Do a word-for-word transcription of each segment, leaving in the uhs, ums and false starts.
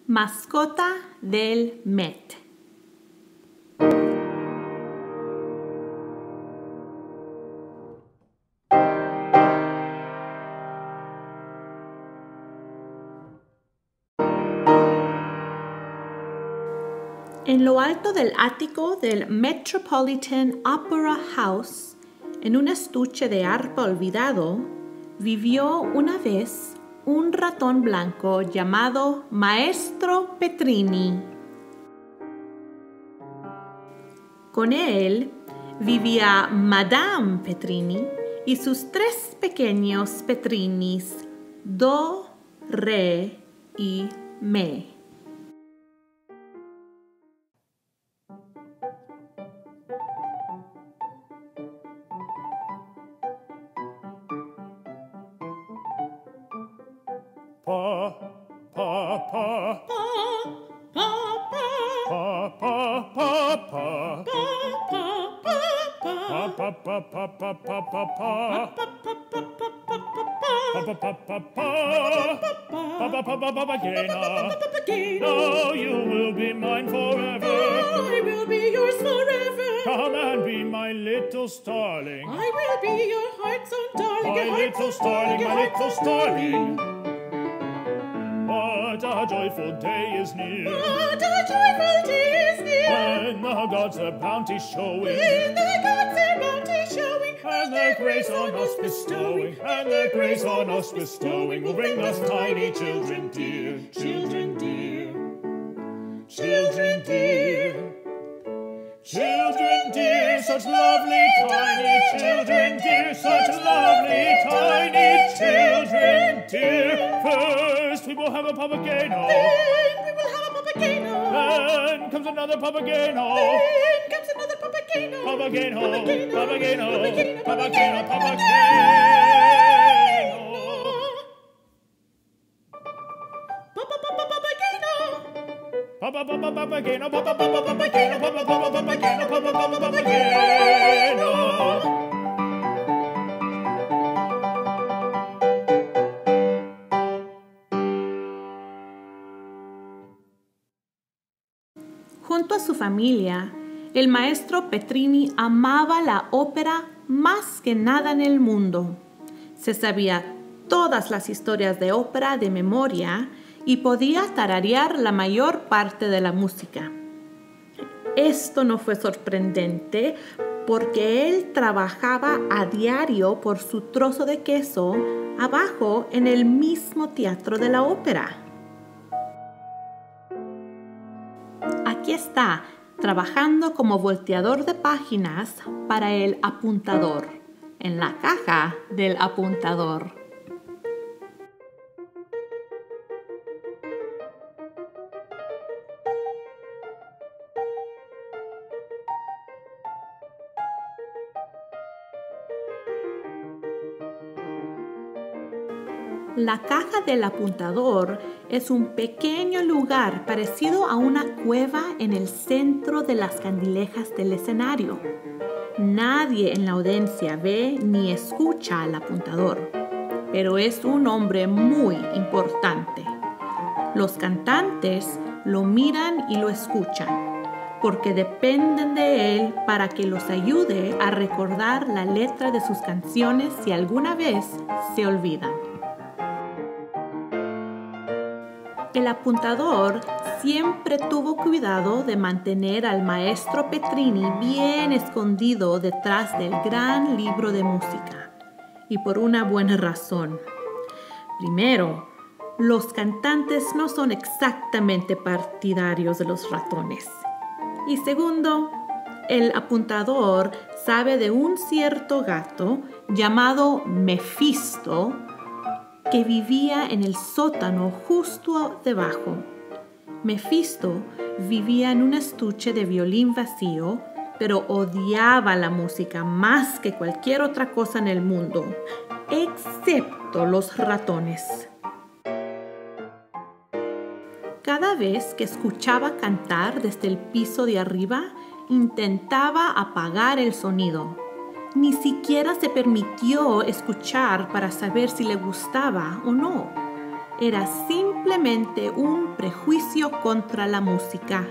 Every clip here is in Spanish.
Mascota del Met. En lo alto del ático del Metropolitan Opera House, en un estuche de arpa olvidado, vivió una vez un ratón blanco llamado Maestro Petrini. Con él vivía Madame Petrini y sus tres pequeños Petrinis, Do, Re y Me. Pa, pa, pa, pa, pa, pa, pa, pa, now you will be mine forever. I will be yours forever. Come and be my little starling. I will be your heart's own darling. My your heart's little own starling, your my heart's little own starling. darling. What a joyful day is near, What a joyful day is near, when the gods their bounty showing, when the gods their bounty showing, and their grace on us bestowing, and their grace on us bestowing, will bring us tiny children dear, children dear, children dear, children dear, such lovely tiny children dear, such lovely tiny children dear. First we will have a Papageno, then we will have a Papageno, then comes another Papageno, then comes another Papageno, Papageno, Papageno, Papageno, Papageno, Papageno, Papageno. Papa, Papa, Papageno. Papa, Papa, Papageno, Papa, Papa, Papageno, Papa, Papa, Papageno, Papa, Papa, Papageno. Junto a su familia, el maestro Petrini amaba la ópera más que nada en el mundo. Se sabía todas las historias de ópera de memoria y podía tararear la mayor parte de la música. Esto no fue sorprendente porque él trabajaba a diario por su trozo de queso abajo en el mismo teatro de la ópera. Aquí está, trabajando como volteador de páginas para el apuntador, en la caja del apuntador. La caja del apuntador es un pequeño lugar parecido a una cueva en el centro de las candilejas del escenario. Nadie en la audiencia ve ni escucha al apuntador, pero es un hombre muy importante. Los cantantes lo miran y lo escuchan, porque dependen de él para que los ayude a recordar la letra de sus canciones si alguna vez se olvidan. El apuntador siempre tuvo cuidado de mantener al maestro Petrini bien escondido detrás del gran libro de música, y por una buena razón. Primero, los cantantes no son exactamente partidarios de los ratones. Y segundo, el apuntador sabe de un cierto gato llamado Mefisto que vivía en el sótano justo debajo. Mefisto vivía en un estuche de violín vacío, pero odiaba la música más que cualquier otra cosa en el mundo, excepto los ratones. Cada vez que escuchaba cantar desde el piso de arriba, intentaba apagar el sonido. Ni siquiera se permitió escuchar para saber si le gustaba o no. Era simplemente simplemente un prejuicio contra la música.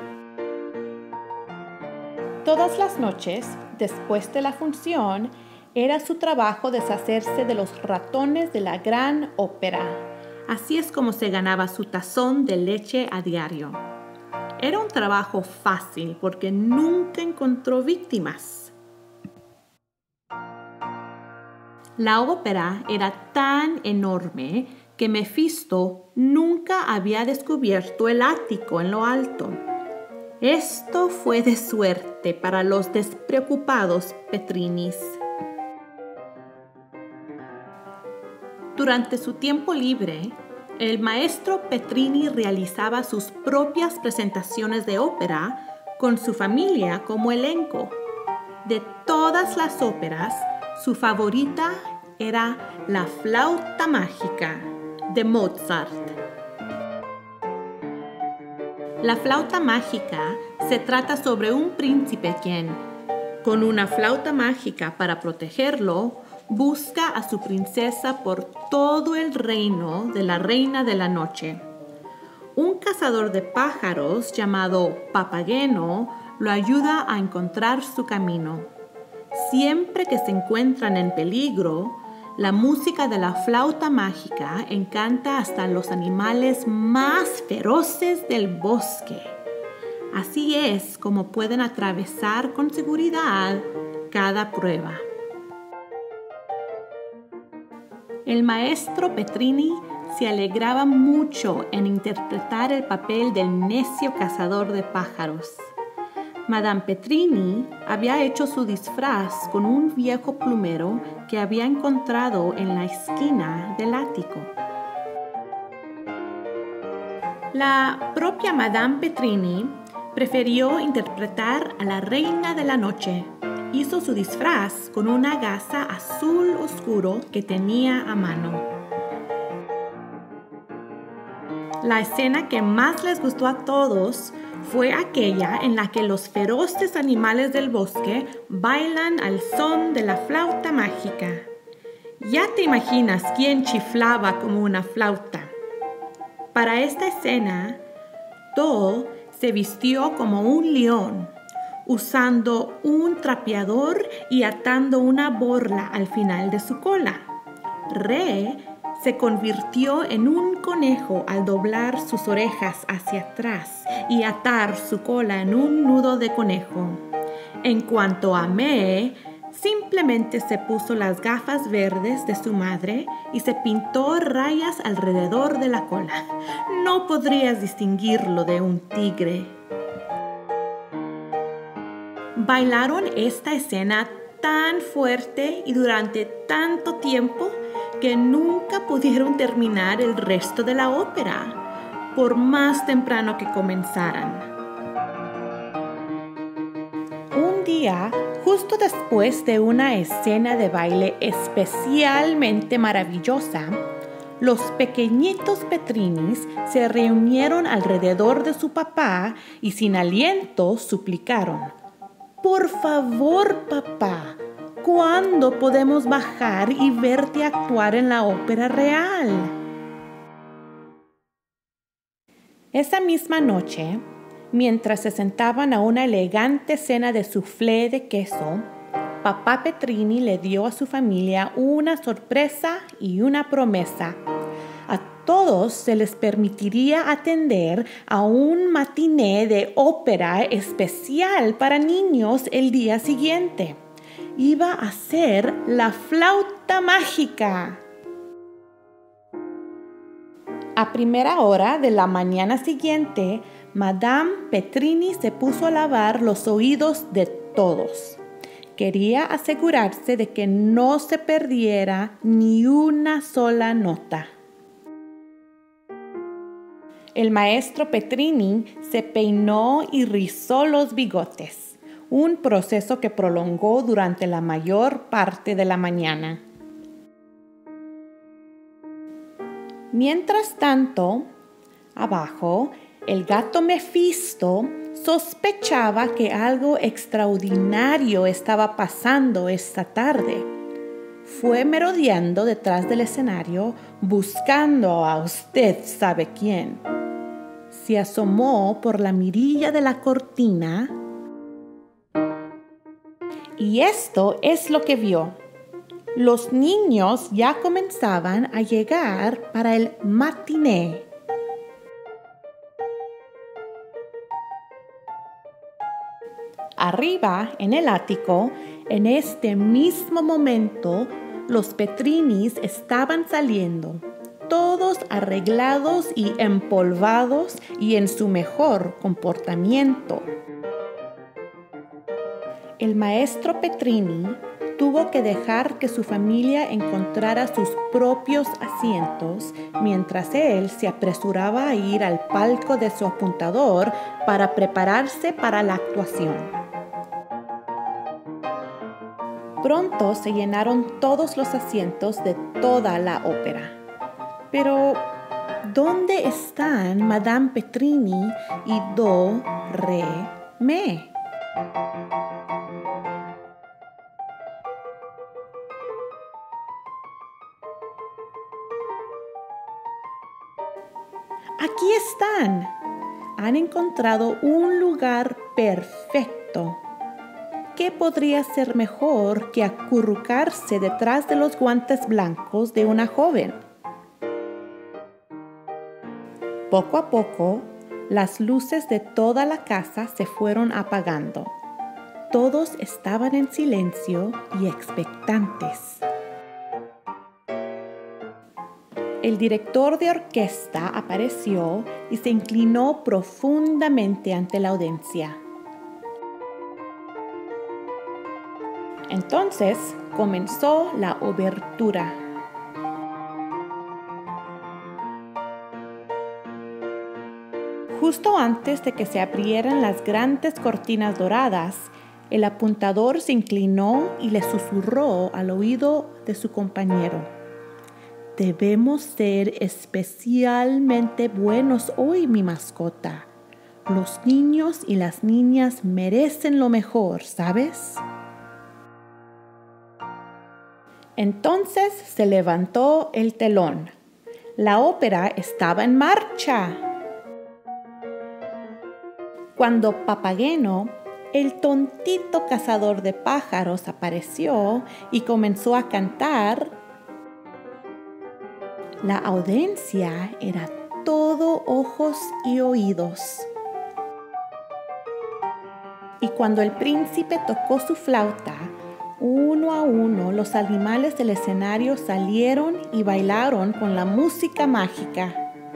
Todas las noches, después de la función, era su trabajo deshacerse de los ratones de la gran ópera. Así es como se ganaba su tazón de leche a diario. Era un trabajo fácil porque nunca encontró víctimas. La ópera era tan enorme que Mefisto nunca había descubierto el ático en lo alto. Esto fue de suerte para los despreocupados Petrinis. Durante su tiempo libre, el maestro Petrini realizaba sus propias presentaciones de ópera con su familia como elenco. De todas las óperas, su favorita era La flauta mágica de Mozart. La flauta mágica se trata sobre un príncipe quien, con una flauta mágica para protegerlo, busca a su princesa por todo el reino de la reina de la noche. Un cazador de pájaros llamado Papageno lo ayuda a encontrar su camino. Siempre que se encuentran en peligro, la música de la flauta mágica encanta hasta los animales más feroces del bosque. Así es como pueden atravesar con seguridad cada prueba. El maestro Petrini se alegraba mucho en interpretar el papel del necio cazador de pájaros. Madame Petrini había hecho su disfraz con un viejo plumero que había encontrado en la esquina del ático. La propia Madame Petrini prefirió interpretar a la reina de la noche. Hizo su disfraz con una gasa azul oscuro que tenía a mano. La escena que más les gustó a todos fue aquella en la que los feroces animales del bosque bailan al son de la flauta mágica. Ya te imaginas quién chiflaba como una flauta. Para esta escena, Do se vistió como un león, usando un trapeador y atando una borla al final de su cola. Re se convirtió en un conejo al doblar sus orejas hacia atrás y atar su cola en un nudo de conejo. En cuanto a Me, simplemente se puso las gafas verdes de su madre y se pintó rayas alrededor de la cola. No podrías distinguirlo de un tigre. Bailaron esta escena tan fuerte y durante tanto tiempo que nunca pudieron terminar el resto de la ópera, por más temprano que comenzaran. Un día, justo después de una escena de baile especialmente maravillosa, los pequeñitos Petrinis se reunieron alrededor de su papá y sin aliento suplicaron: «Por favor, papá, ¿cuándo podemos bajar y verte actuar en la ópera real?» Esa misma noche, mientras se sentaban a una elegante cena de soufflé de queso, papá Petrini le dio a su familia una sorpresa y una promesa. A todos se les permitiría atender a un matiné de ópera especial para niños el día siguiente. Iba a ser la flauta mágica. A primera hora de la mañana siguiente, Madame Petrini se puso a lavar los oídos de todos. Quería asegurarse de que no se perdiera ni una sola nota. El maestro Petrini se peinó y rizó los bigotes, un proceso que prolongó durante la mayor parte de la mañana. Mientras tanto, abajo, el gato Mefisto sospechaba que algo extraordinario estaba pasando esta tarde. fue merodeando detrás del escenario buscando a usted sabe quién. Se asomó por la mirilla de la cortina y esto es lo que vio. Los niños ya comenzaban a llegar para el matiné. Arriba, en el ático, en este mismo momento, los Petrinis estaban saliendo, todos arreglados y empolvados y en su mejor comportamiento. El maestro Petrini tuvo que dejar que su familia encontrara sus propios asientos mientras él se apresuraba a ir al palco de su apuntador para prepararse para la actuación. Pronto se llenaron todos los asientos de toda la ópera. Pero, ¿dónde están Madame Petrini y Do, Re, Me? Aquí están. Han encontrado un lugar perfecto. ¿Qué podría ser mejor que acurrucarse detrás de los guantes blancos de una joven? Poco a poco, las luces de toda la casa se fueron apagando. Todos estaban en silencio y expectantes. El director de orquesta apareció y se inclinó profundamente ante la audiencia. Entonces comenzó la obertura. Justo antes de que se abrieran las grandes cortinas doradas, el apuntador se inclinó y le susurró al oído de su compañero: «Debemos ser especialmente buenos hoy, mi mascota. Los niños y las niñas merecen lo mejor, ¿sabes?» Entonces se levantó el telón. La ópera estaba en marcha. Cuando Papageno, el tontito cazador de pájaros, apareció y comenzó a cantar, la audiencia era todo ojos y oídos. Y cuando el príncipe tocó su flauta, uno a uno los animales del escenario salieron y bailaron con la música mágica.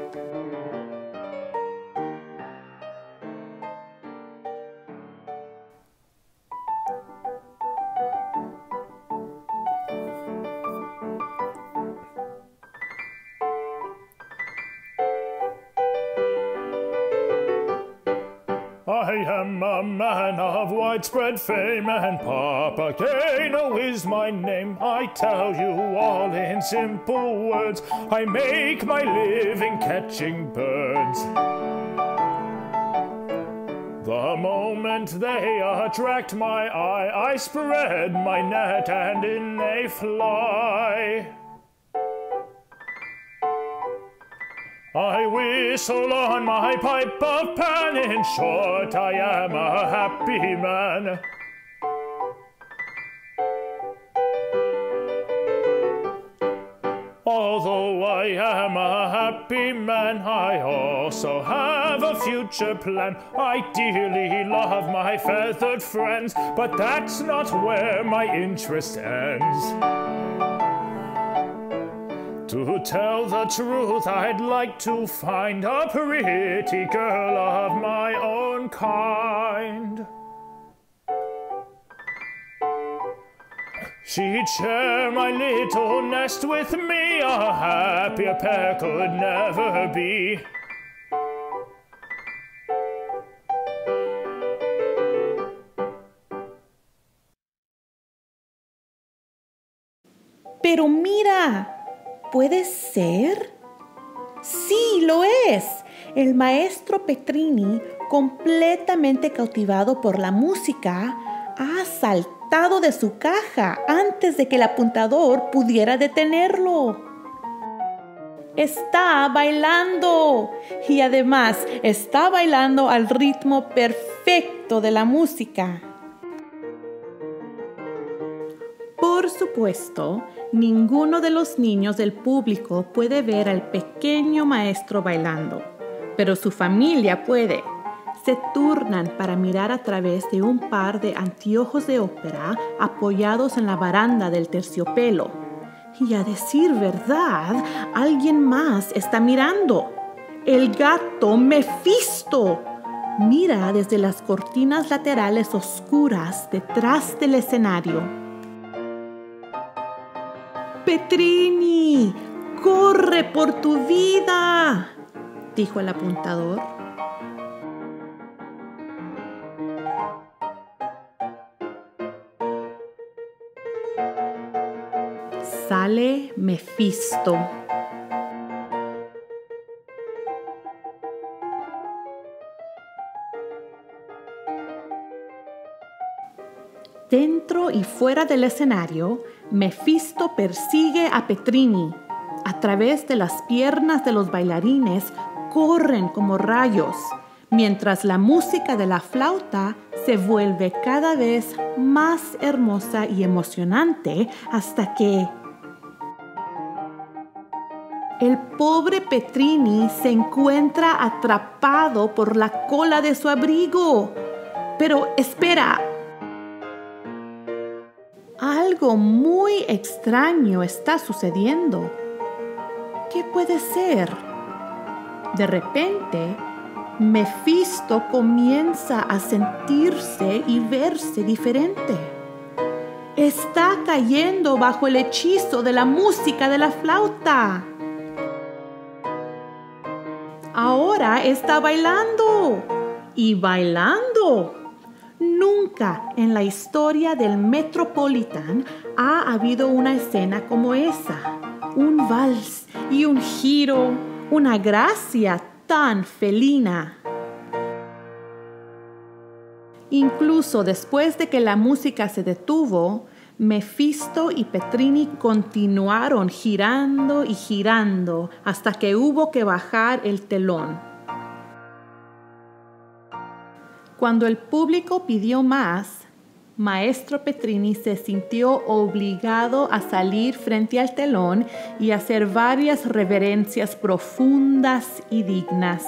I am a man of widespread fame, and Papageno is my name. I tell you all in simple words, I make my living catching birds. The moment they attract my eye, I spread my net and in they fly. I whistle on my pipe of pan, in short, I am a happy man. Although I am a happy man, I also have a future plan. I dearly love my feathered friends, but that's not where my interest ends. To tell the truth, I'd like to find a pretty girl of my own kind. She'd share my little nest with me, a happier pair could never be. Pero mira, ¿puede ser? Sí, lo es. El maestro Petrini, completamente cautivado por la música, ha saltado de su caja antes de que el apuntador pudiera detenerlo. Está bailando y además está bailando al ritmo perfecto de la música. Por supuesto, ninguno de los niños del público puede ver al pequeño maestro bailando, pero su familia puede. Se turnan para mirar a través de un par de anteojos de ópera apoyados en la baranda del terciopelo. Y a decir verdad, alguien más está mirando. El gato Mefisto mira desde las cortinas laterales oscuras detrás del escenario. «Petrini, corre por tu vida», dijo el apuntador. Sale Mefisto. Dentro y fuera del escenario, Mefisto persigue a Petrini. A través de las piernas de los bailarines corren como rayos, mientras la música de la flauta se vuelve cada vez más hermosa y emocionante hasta que el pobre Petrini se encuentra atrapado por la cola de su abrigo. Pero espera. Algo muy extraño está sucediendo. ¿Qué puede ser? De repente, Mefisto comienza a sentirse y verse diferente. Está cayendo bajo el hechizo de la música de la flauta. Ahora está bailando y bailando. Nunca en la historia del Metropolitan ha habido una escena como esa. Un vals y un giro, una gracia tan felina. Incluso después de que la música se detuvo, Mefisto y Petrini continuaron girando y girando hasta que hubo que bajar el telón. Cuando el público pidió más, Maestro Petrini se sintió obligado a salir frente al telón y hacer varias reverencias profundas y dignas.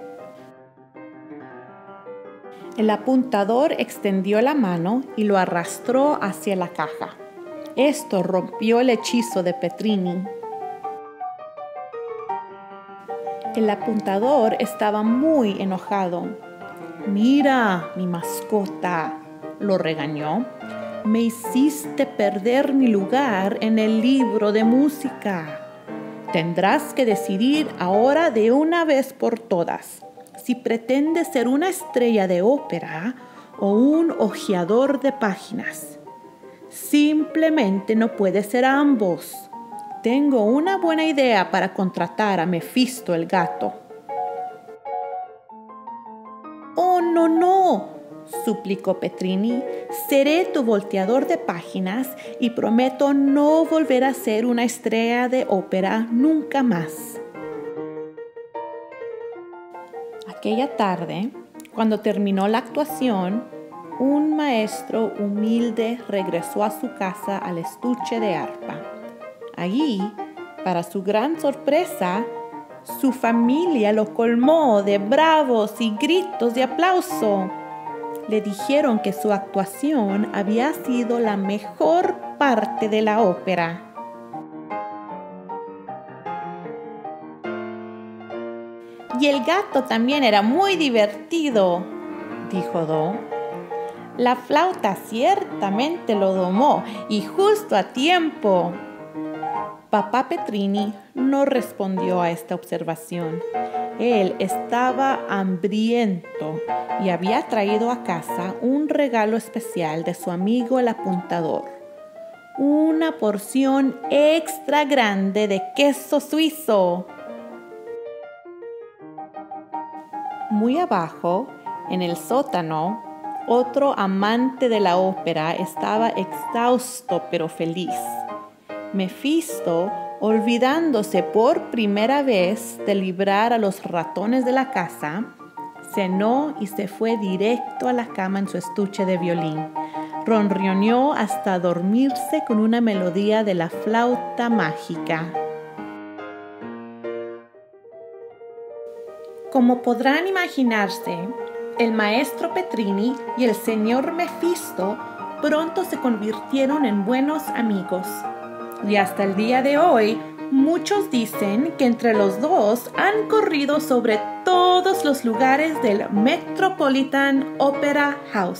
El apuntador extendió la mano y lo arrastró hacia la caja. Esto rompió el hechizo de Petrini. El apuntador estaba muy enojado. «Mira, mi mascota», lo regañó, «me hiciste perder mi lugar en el libro de música. Tendrás que decidir ahora de una vez por todas si pretendes ser una estrella de ópera o un hojeador de páginas. Simplemente no puedes ser ambos. Tengo una buena idea para contratar a Mefisto el gato». «Oh, no, no», suplicó Petrini. «Seré tu volteador de páginas y prometo no volver a ser una estrella de ópera nunca más». Aquella tarde, cuando terminó la actuación, un maestro humilde regresó a su casa al estuche de arpa. Allí, para su gran sorpresa, su familia lo colmó de bravos y gritos de aplauso. Le dijeron que su actuación había sido la mejor parte de la ópera. «Y el gato también era muy divertido», dijo Do. «La flauta ciertamente lo domó y justo a tiempo». Papá Petrini no respondió a esta observación. Él estaba hambriento y había traído a casa un regalo especial de su amigo el apuntador. Una porción extra grande de queso suizo. Muy abajo, en el sótano, otro amante de la ópera, estaba exhausto pero feliz. Mefisto, olvidándose por primera vez de librar a los ratones de la casa, cenó y se fue directo a la cama en su estuche de violín. Ronroneó hasta dormirse con una melodía de la flauta mágica. Como podrán imaginarse, el maestro Petrini y el señor Mefisto pronto se convirtieron en buenos amigos. Y hasta el día de hoy, muchos dicen que entre los dos han corrido sobre todos los lugares del Metropolitan Opera House.